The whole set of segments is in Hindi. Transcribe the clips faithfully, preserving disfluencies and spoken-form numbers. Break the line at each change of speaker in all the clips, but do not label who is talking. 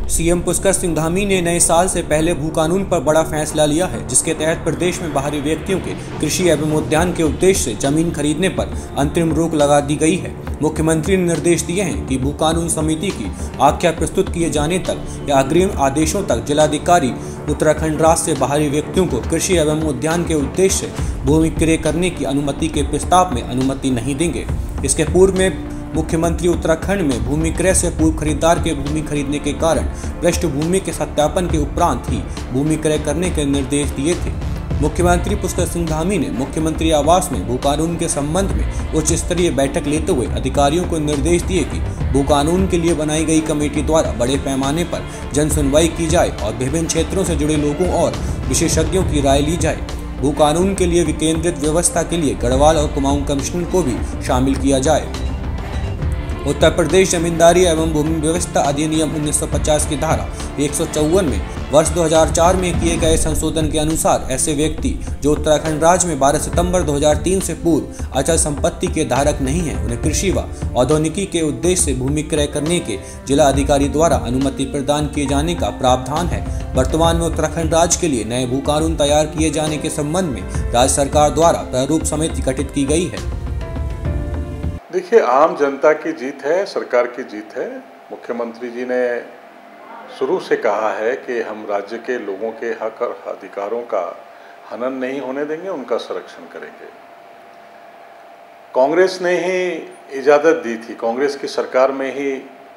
सीएम पुष्कर सिंह धामी ने नए साल से पहले भू कानून पर बड़ा फैसला लिया है, जिसके तहत प्रदेश में बाहरी व्यक्तियों के कृषि एवं उद्यान के उद्देश्य से जमीन खरीदने पर अंतरिम रोक लगा दी गई है। मुख्यमंत्री ने निर्देश दिए हैं कि भू कानून समिति की आख्या प्रस्तुत किए जाने तक या अग्रिम आदेशों तक जिलाधिकारी उत्तराखंड राज्य से बाहरी व्यक्तियों को कृषि एवं उद्यान के उद्देश्य से भूमि क्रय करने की अनुमति के प्रस्ताव में अनुमति नहीं देंगे। इसके पूर्व में मुख्यमंत्री उत्तराखंड में भूमि क्रय से पूर्व खरीदार के भूमि खरीदने के कारण पृष्ठभूमि के सत्यापन के उपरांत ही भूमि क्रय करने के निर्देश दिए थे। मुख्यमंत्री पुष्कर सिंह धामी ने मुख्यमंत्री आवास में भू कानून के संबंध में उच्च स्तरीय बैठक लेते हुए अधिकारियों को निर्देश दिए कि भू कानून के लिए बनाई गई कमेटी द्वारा बड़े पैमाने पर जन सुनवाई की जाए और विभिन्न क्षेत्रों से जुड़े लोगों और विशेषज्ञों की राय ली जाए। भू कानून के लिए विकेंद्रित व्यवस्था के लिए गढ़वाल और कुमाऊं कमिश्नर को भी शामिल किया जाए। उत्तर प्रदेश जमींदारी एवं भूमि व्यवस्था अधिनियम उन्नीस सौ पचास की धारा एक सौ चौवन में वर्ष दो हज़ार चार में किए गए संशोधन के अनुसार ऐसे व्यक्ति जो उत्तराखंड राज्य में बारह सितंबर दो हज़ार तीन से पूर्व अचल संपत्ति के धारक नहीं हैं, उन्हें कृषि व औद्योगिकी के उद्देश्य से भूमि क्रय करने के जिला अधिकारी द्वारा अनुमति प्रदान किए जाने का प्रावधान है। वर्तमान में उत्तराखंड राज्य के लिए नए भू कानून तैयार किए जाने के संबंध में राज्य सरकार द्वारा प्रारूप समिति गठित की गई है।
देखिए, आम जनता की जीत है, सरकार की जीत है। मुख्यमंत्री जी ने शुरू से कहा है कि हम राज्य के लोगों के हक और अधिकारों का हनन नहीं होने देंगे, उनका संरक्षण करेंगे। कांग्रेस ने ही इजाज़त दी थी, कांग्रेस की सरकार में ही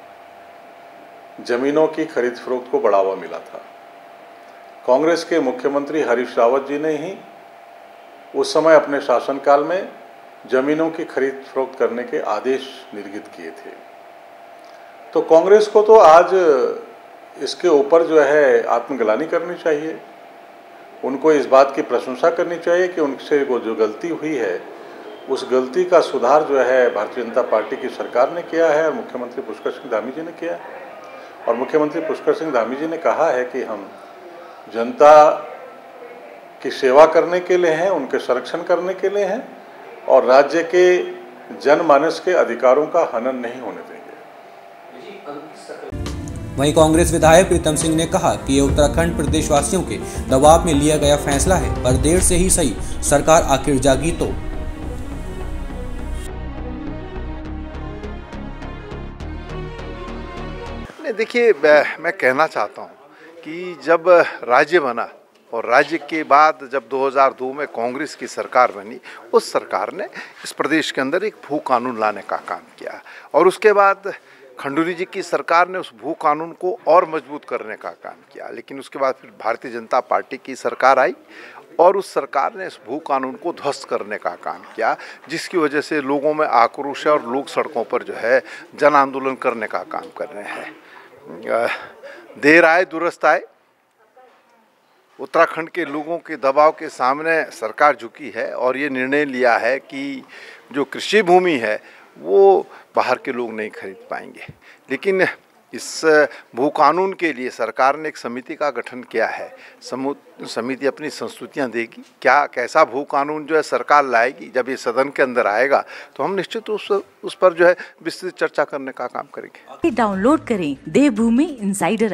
जमीनों की खरीद फरोख्त को बढ़ावा मिला था। कांग्रेस के मुख्यमंत्री हरीश रावत जी ने ही उस समय अपने शासनकाल में जमीनों की खरीद फरोख्त करने के आदेश निर्गत किए थे। तो कांग्रेस को तो आज इसके ऊपर जो है आत्मग्लानि करनी चाहिए, उनको इस बात की प्रशंसा करनी चाहिए कि उनसे वो जो गलती हुई है उस गलती का सुधार जो है भारतीय जनता पार्टी की सरकार ने किया है और मुख्यमंत्री पुष्कर सिंह धामी जी ने किया है। और मुख्यमंत्री पुष्कर सिंह धामी जी ने कहा है कि हम जनता की सेवा करने के लिए हैं, उनके संरक्षण करने के लिए हैं और राज्य के जनमानस के अधिकारों का हनन नहीं होने देंगे।
वहीं कांग्रेस विधायक प्रीतम सिंह ने कहा कि ये उत्तराखंड प्रदेशवासियों के दबाव में लिया गया फैसला है, पर देर से ही सही, सरकार आखिर जागी तो।
देखिए, मैं कहना चाहता हूँ कि जब राज्य बना और राज्य के बाद जब दो हज़ार दो में कांग्रेस की सरकार बनी, उस सरकार ने इस प्रदेश के अंदर एक भू कानून लाने का काम किया और उसके बाद खंडूरी जी की सरकार ने उस भू कानून को और मजबूत करने का काम किया। लेकिन उसके बाद फिर भारतीय जनता पार्टी की सरकार आई और उस सरकार ने इस भू कानून को ध्वस्त करने का काम किया, जिसकी वजह से लोगों में आक्रोश है और लोग सड़कों पर जो है जन आंदोलन करने का काम कर रहे हैं। देर आए दुरुस्त आए, उत्तराखंड के लोगों के दबाव के सामने सरकार झुकी है और ये निर्णय लिया है कि जो कृषि भूमि है वो बाहर के लोग नहीं खरीद पाएंगे। लेकिन इस भू कानून के लिए सरकार ने एक समिति का गठन किया है। समिति अपनी संस्तुतियां देगी, क्या कैसा भू कानून जो है सरकार लाएगी। जब ये सदन के अंदर आएगा तो हम निश्चित उस उस पर जो है विस्तृत चर्चा करने का काम करेंगे।
डाउनलोड करें देवभूमि इंसाइडर।